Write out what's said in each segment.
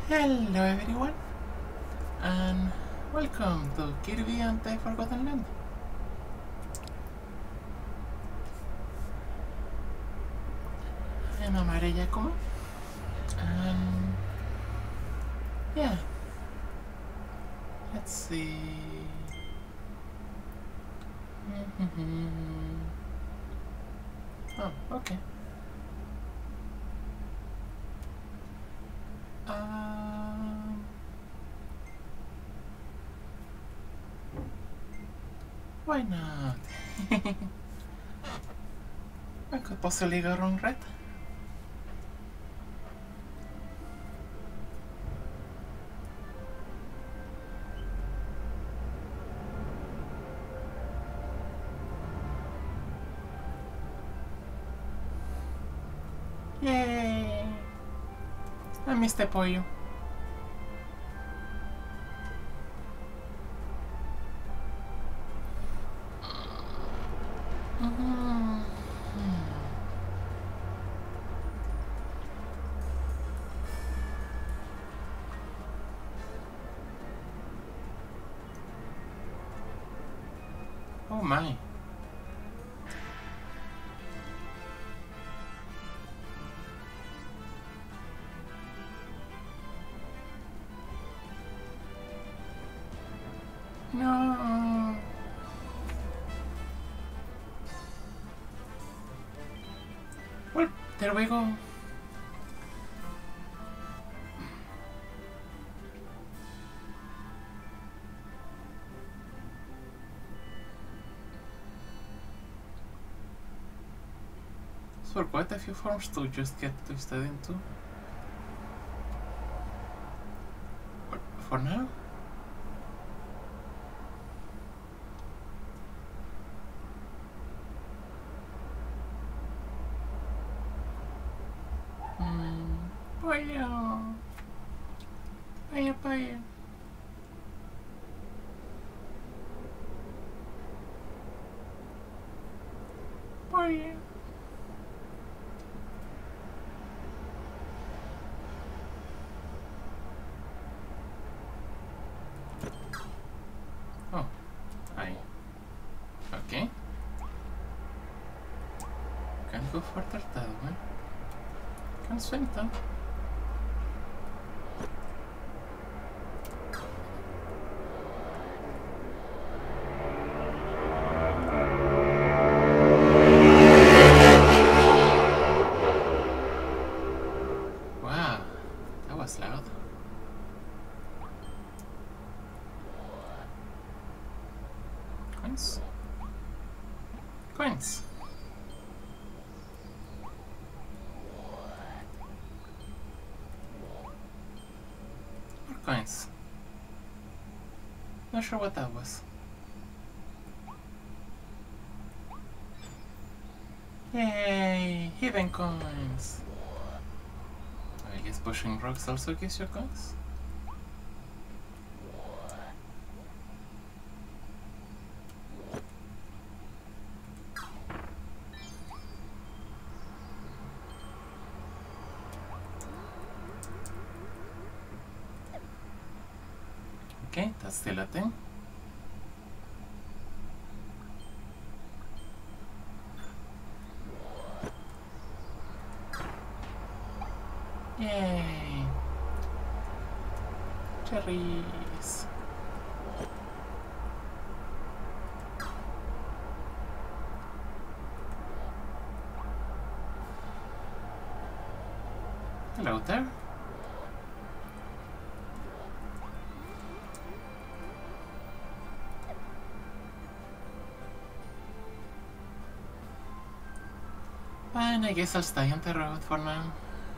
Hello everyone, and welcome to Kirby and the Forgotten Land. I'm Amare, and yeah, let's see. Oh, okay. Why not? I could possibly go wrong, right? Yay! I missed the pollo. Oh my. No. Well, there we go. So quite a few farms to just get twisted into. But for now. Pollo. Pollo, pollo. Pollo. Oh, I. Okay. Can't go further that way. Can't swing though. Wow, that was loud. Coins? Coins! More coins. Not sure what that was. Yay! Hidden coins! I guess pushing rocks also gives you coins? Okay, that's still a thing. Yay! Cherries! Hello there. Fine, I guess I'll stay on the road for now.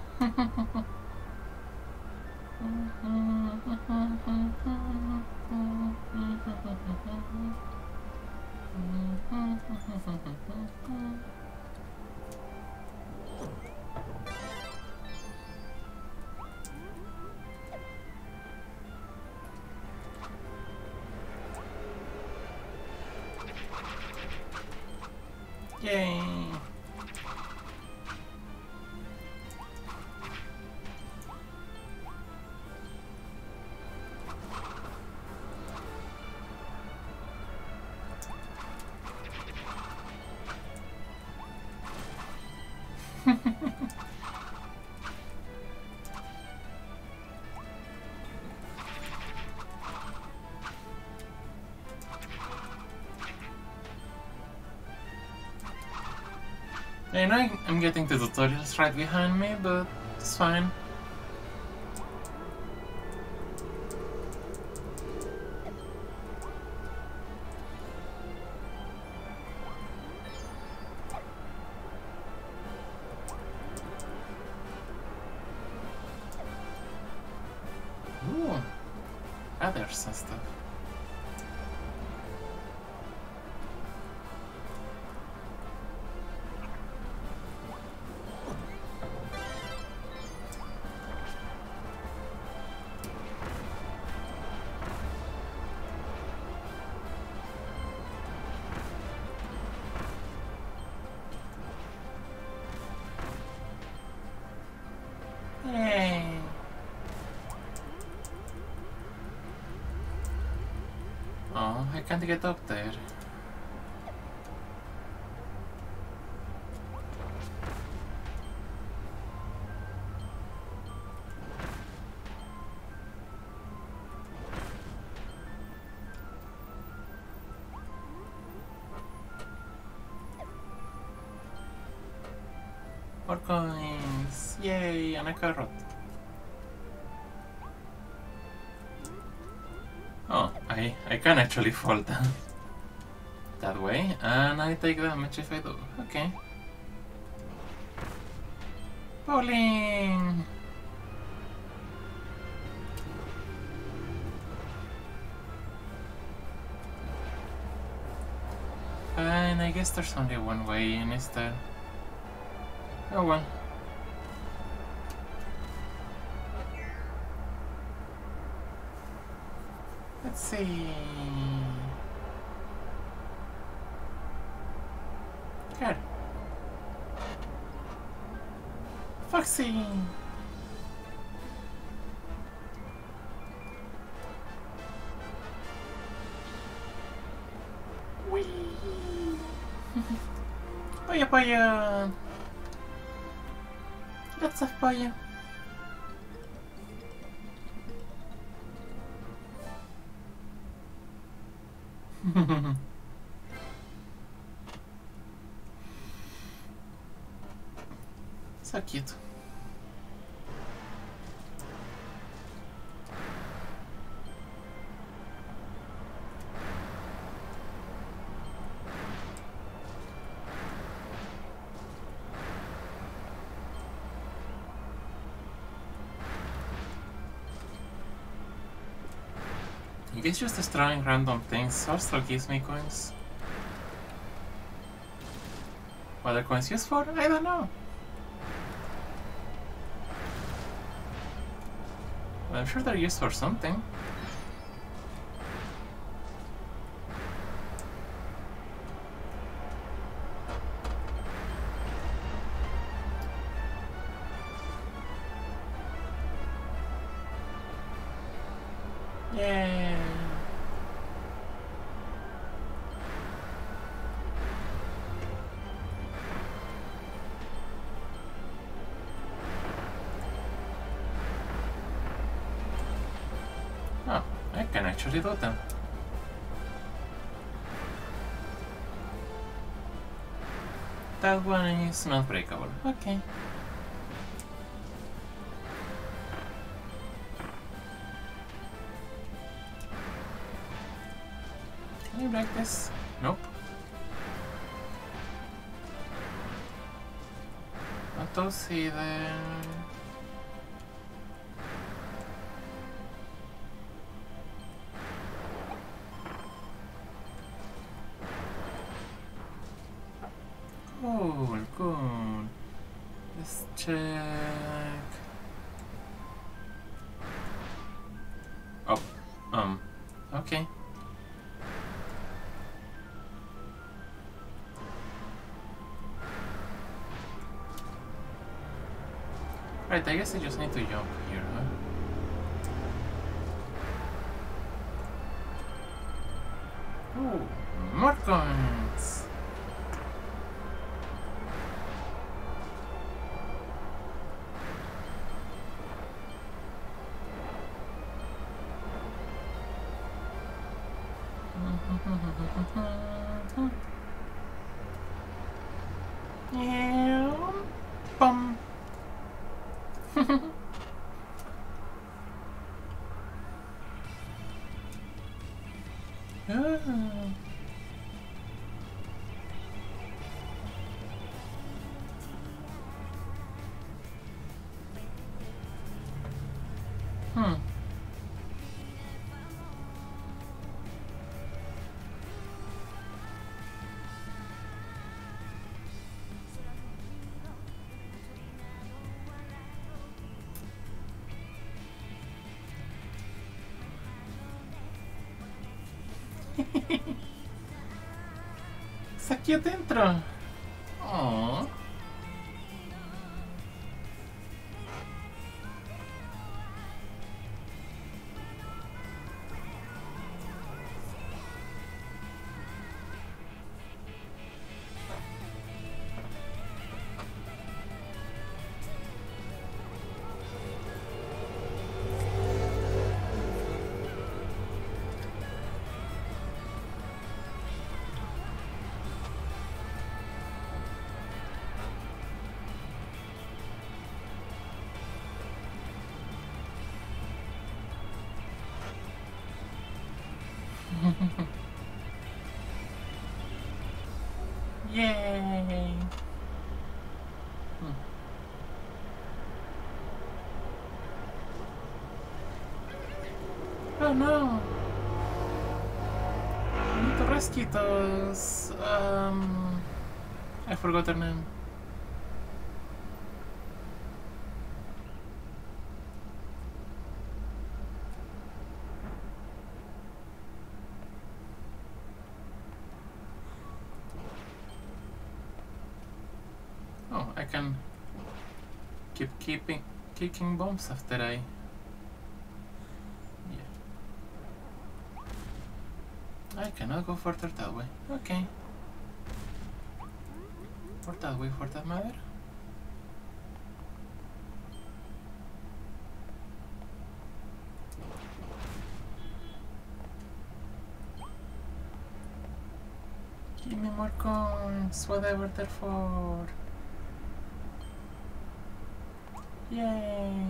Yay! I know I'm getting the tutorials right behind me, but it's fine. Ooh, others and stuff. Yay! Oh, I can't get up there. More coins! Yay! And a carrot. Oh, I can actually fall down that way, and I take damage if I do. Okay. Bowling! And I guess there's only one way in, is there? Oh well. Let's see. Good. Foxy! Whee! Poya poya! Lots of poya. So cute. I guess just destroying random things also gives me coins. What are coins used for? I don't know. But I'm sure they're used for something. Yay! Oh, I can actually do them. That one is not breakable. Okay. Can you break this? Nope. Not those either. Cool, cool. Let's check. Oh, okay. Right, I guess I just need to jump here, huh? Ooh, more coins! Yeah. Bum. Oh. Hmm. Está aqui dentro. Oh. Yay! Oh no! I need to rescue those. I forgot her name. Oh, I can keep kicking bombs after I. Yeah. I cannot go further that way. Okay. Or that way for that matter. Give me more coins, whatever they're for. Yay!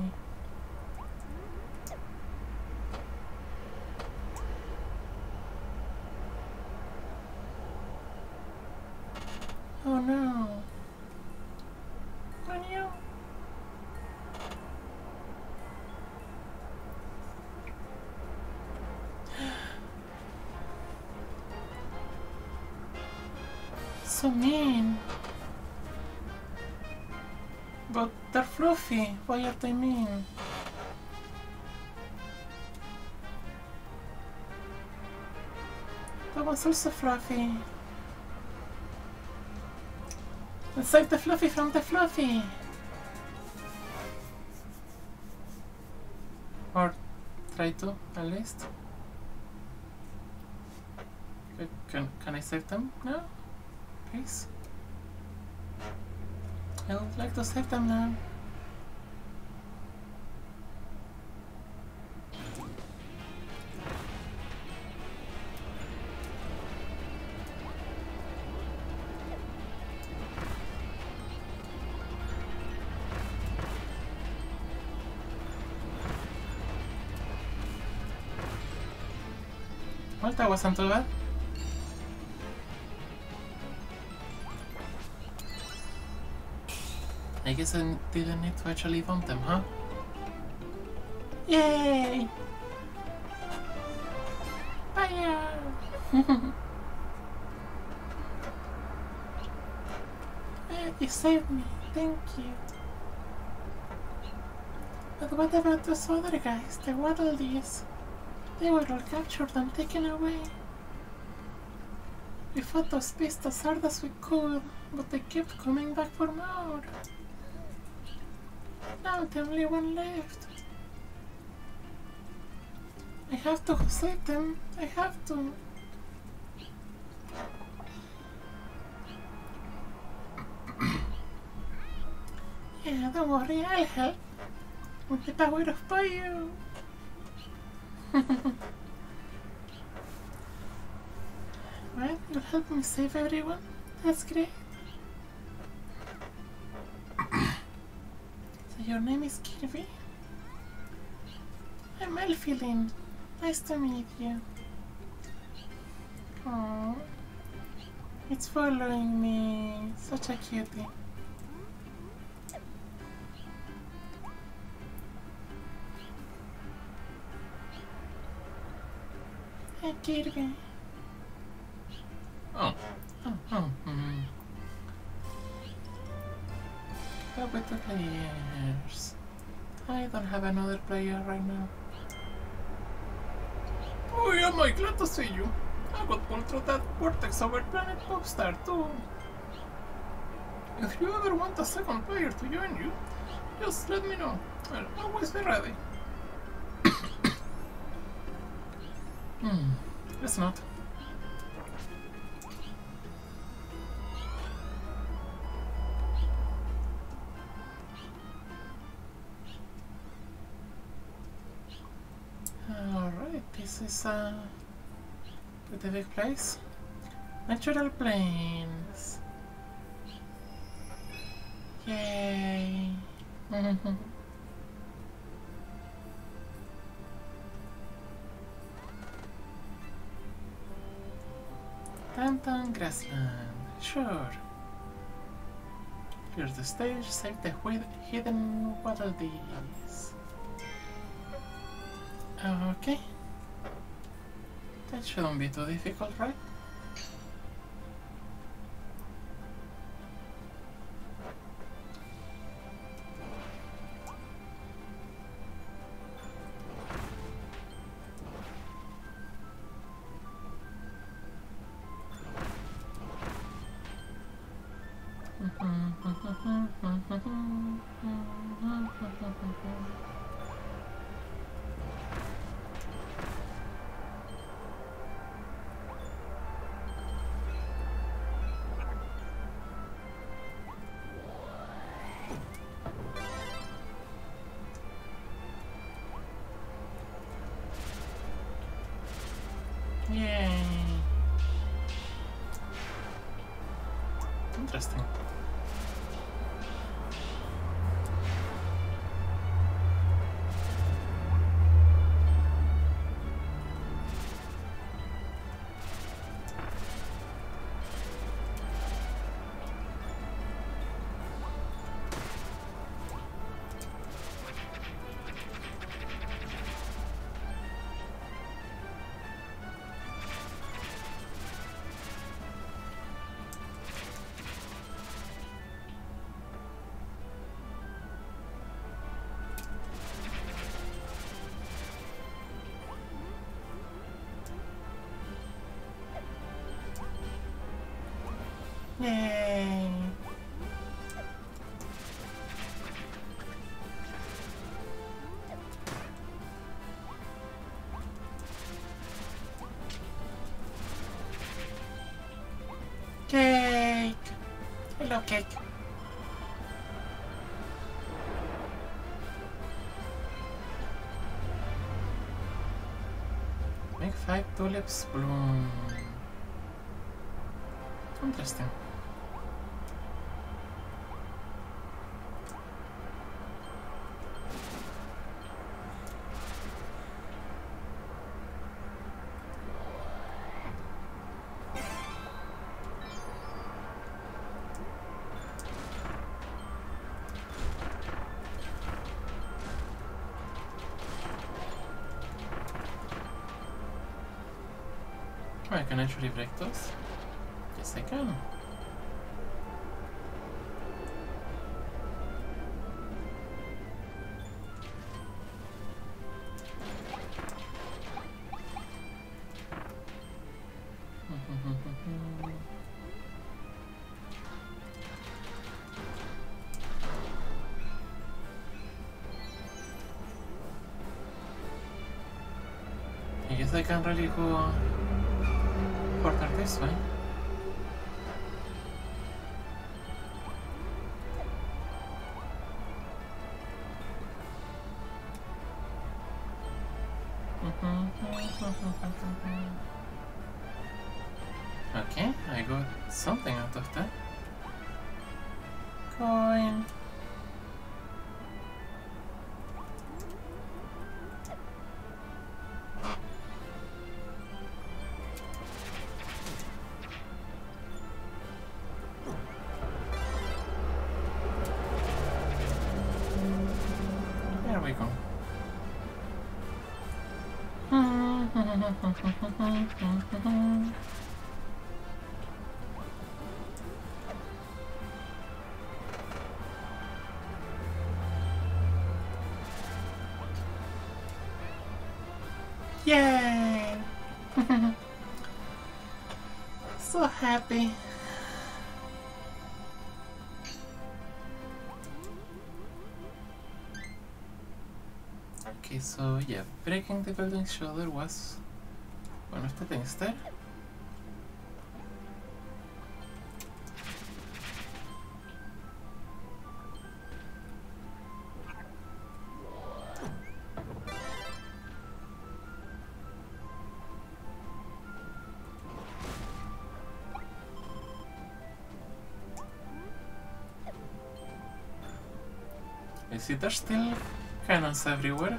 Oh no! On you! So mean! But they're fluffy. Why are they mean? That one's also fluffy. Let's save the fluffy from the fluffy. Or try to, at least. Can I save them now? Please? I would like to save them now. Well, that wasn't too bad. I guess I didn't need to actually bump them, huh? Yay! Fire! You saved me, thank you. But what about those other guys, the Waddle Dees? They were all captured and taken away. We fought those beasts as hard as we could, but they kept coming back for more. Now the only one left. I have to save them. I have to. Yeah, don't worry, I'll help. With the power of Bayou. Right, you'll help me save everyone? That's great. your name is Kirby? I'm Elfilin. Nice to meet you. Oh, it's following me. Such a cutie. Hey, Kirby. Oh. Up with the players. I don't have another player right now. Oh, am I glad to see you. I got pulled through that vortex over planet Popstar too. If you ever want a second player to join you, just let me know. I'll always be ready. It's not. Alright, this is the big place. Natural plains. Yay! Downtown grassland. Sure. Here's the stage. Save the hidden Waddle Dees. Okay. That shouldn't be too difficult, right? Yay! Interesting. Yay! Cake! Hello, cake. Make 5 tulips bloom. Interesting. I can actually break those. Yes, I can. I guess I can't really go further this way. Okay, I got something out of that. Coin. rico. Yay! So happy. Okay, so yeah, breaking the building's shoulder was one of the things there. I see there's still cannons everywhere.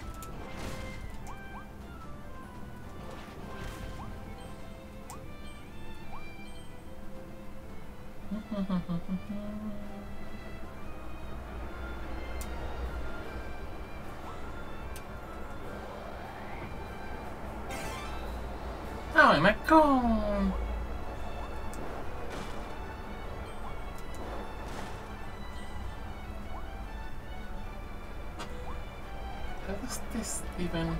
Oh my god! How does this even...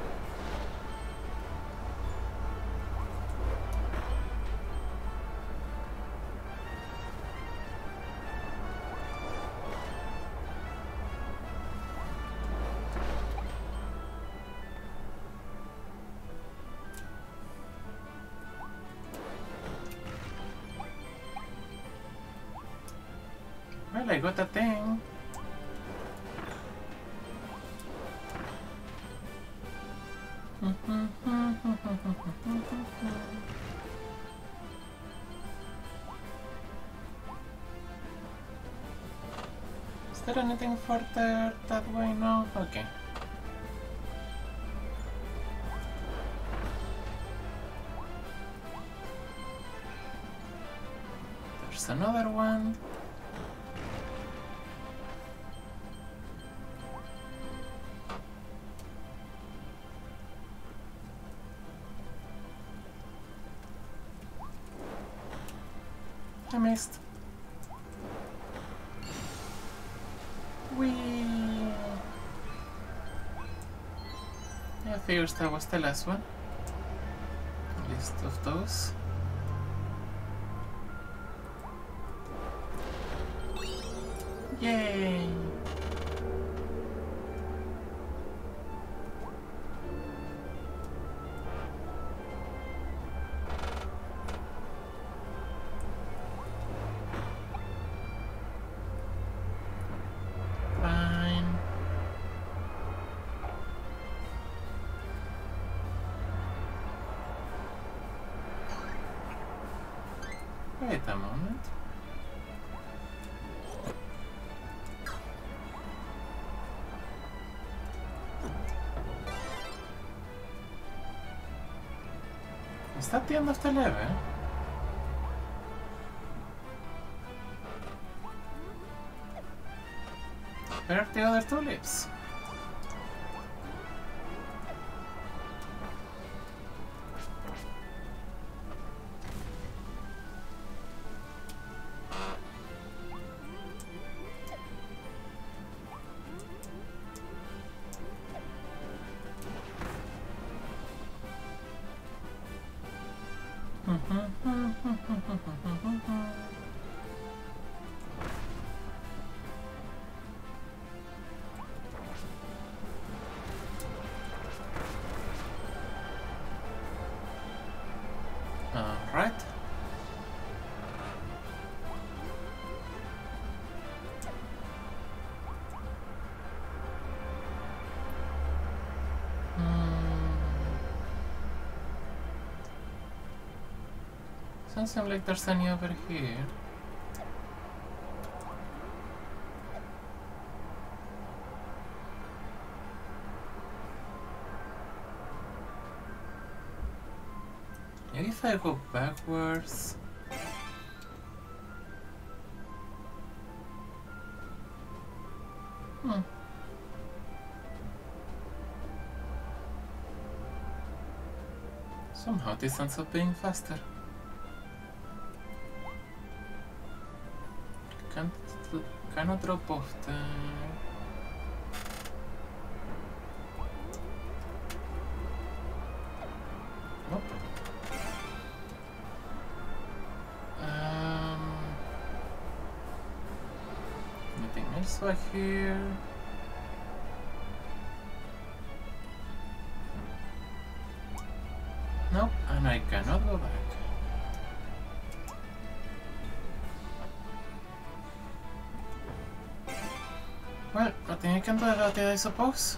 Well, I got a thing. Is there anything further that way? No? Okay. There's another one. I missed. Whee! I figured that was the last one. List of those. Yay! Wait a moment. Is that the end of the level? Where are the other tulips? Alright. Doesn't seem like there's any over here. Maybe if I go backwards... Somehow this ends up being faster. Cannot drop off the... Nope. Anything else back here? Nope, and I cannot go back. Well, nothing I can do about it, I suppose.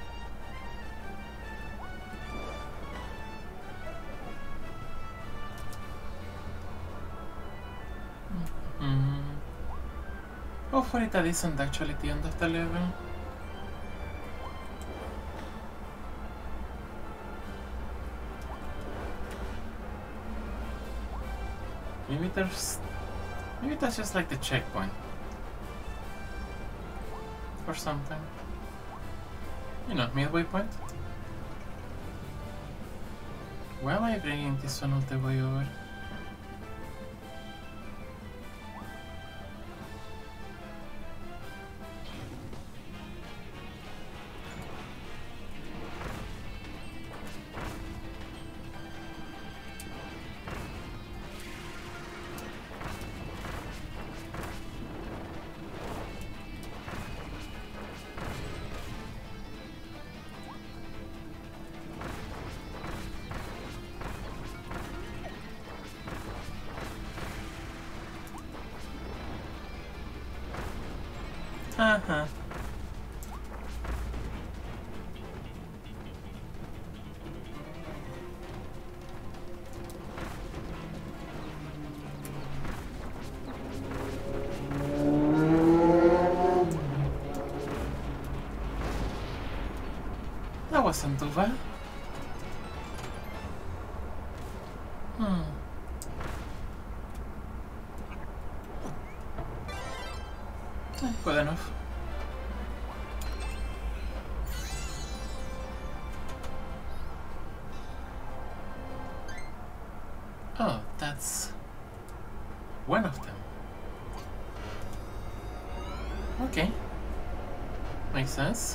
Hopefully that isn't actually the end of the level. Maybe that's just like the checkpoint. Or something. You know, midway point. Why am I bringing this one all the way over? Uh-huh. That wasn't too bad. Good enough. Oh, that's one of them. Okay. Makes sense.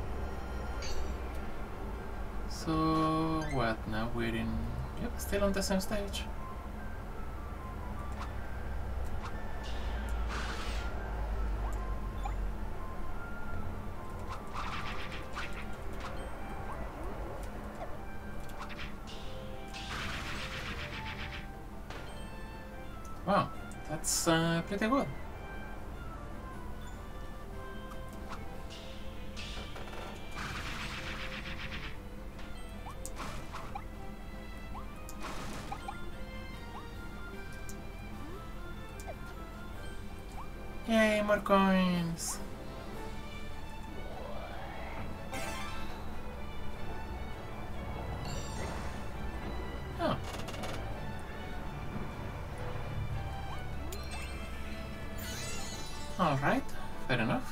So, what now? We're in... Yep, still on the same stage. Wow, that's pretty good. Yay, more coins! Oh. Alright, fair enough.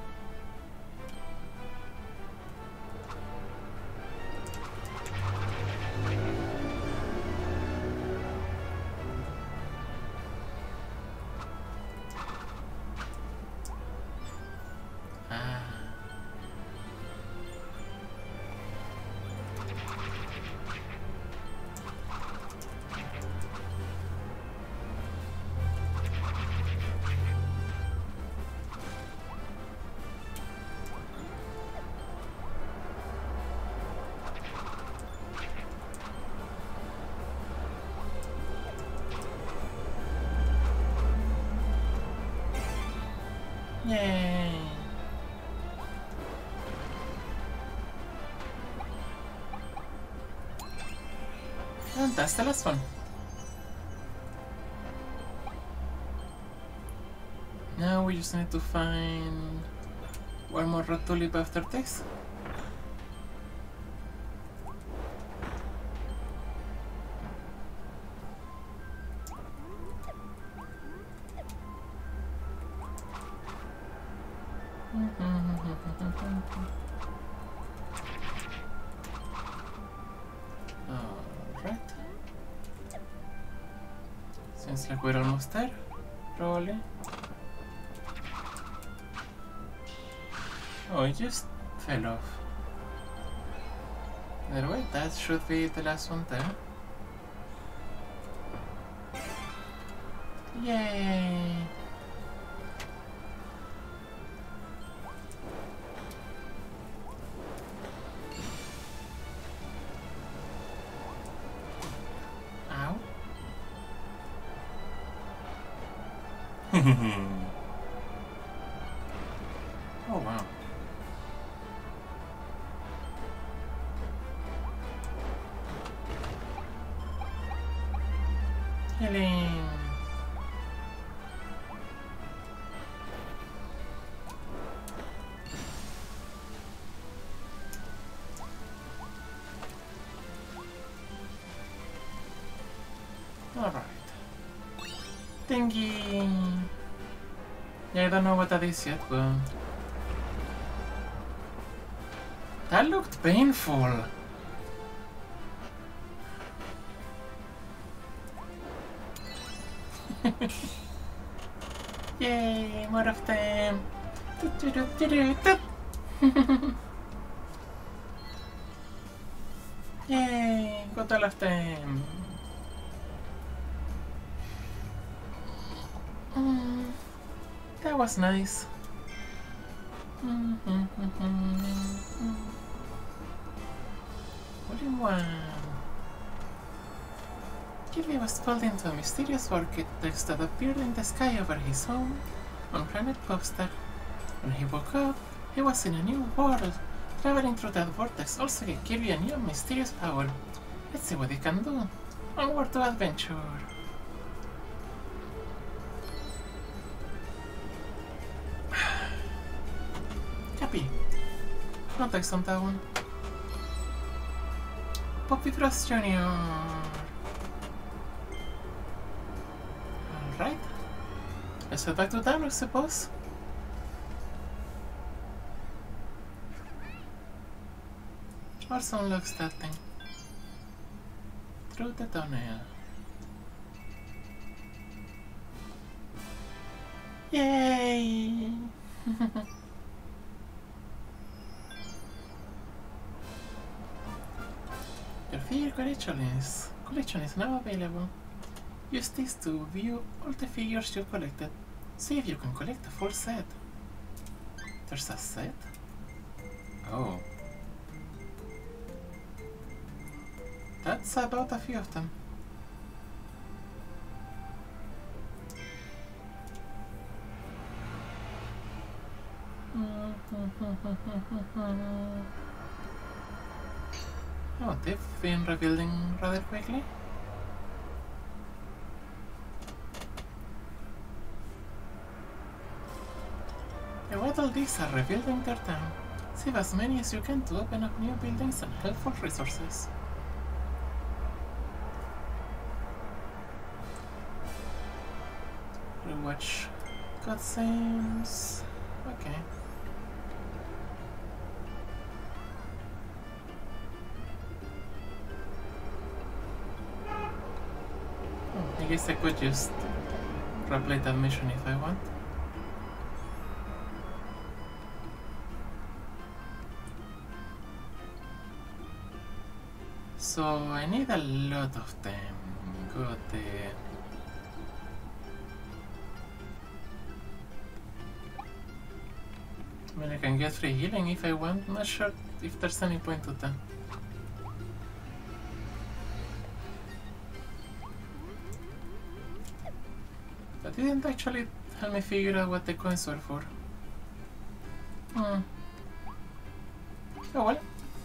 Yay! And that's the last one. Now we just need to find one more red tulip after this. Alright. Looks like we're almost there. Probably. Oh, it just fell off. Either way, that should be the last one there. Yay! Ow. Oh wow. Healing. Alright. Thingy. Yeah, I don't know what that is yet, but that looked painful. Yay, more of them. Yay, got all of them. That was nice. Volume 1. Kirby was pulled into a mysterious vortex that appeared in the sky over his home on planet Popstar. When he woke up, he was in a new world. Traveling through that vortex also gave Kirby a new mysterious power. Let's see what he can do. Onward to adventure. Happy. No text on that one. Poppy Frost Jr. Alright. Let's head back to town, I suppose. Also unlocks that thing. Through the tunnel. Yay! Your figure collection is now available. Use this to view all the figures you've collected. See if you can collect a full set. There's a set? Oh. That's about a few of them. Oh, they've been rebuilding rather quickly. The Waddle Dees are rebuilding their town. Save as many as you can to open up new buildings and helpful resources. Rewatch cutscenes. Okay. I guess I could just replay that mission if I want. So I need a lot of them. Got it. I mean, I can get free healing if I want. Not sure if there's any point to that. That didn't actually help me figure out what the coins were for. Oh well.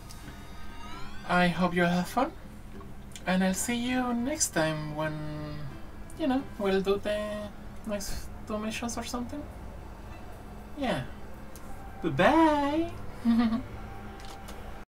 I hope you have fun. And I'll see you next time when, you know, we'll do the next 2 missions or something. Yeah. Bye-bye!